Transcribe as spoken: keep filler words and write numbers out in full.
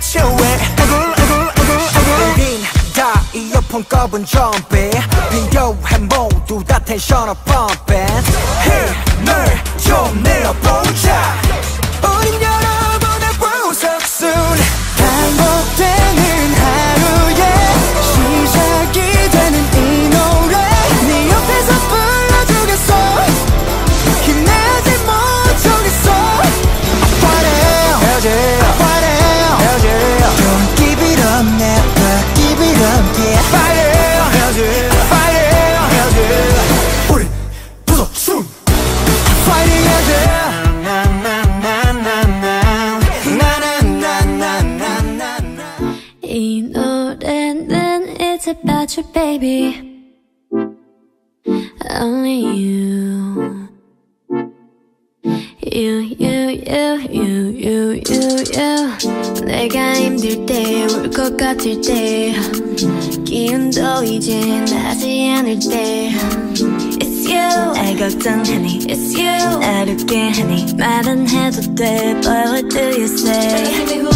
채우해 아굴 아굴 아굴 아굴 우린 다 이어폰 꼽은 좀비 비교해 모두 다 텐션을 펌핑 힘을 좀 내어보자 우린 여러분의 보석순 반복되는 하루에 시작이 되는 이 노래 네 옆에서 불러주겠어 힘내지 못하겠어 What else What else Don't give it up never give it up yeah Fire Fire 우린 보석순 Fighting again 이 노래는 It's about you baby Only you You you you you you you you 내가 힘들 때 울 것 같을 때 기운도 이제 나지 않을 때 It's you 날 걱정하니 It's you 날 웃게 하니 말은 해도 돼 But what do you say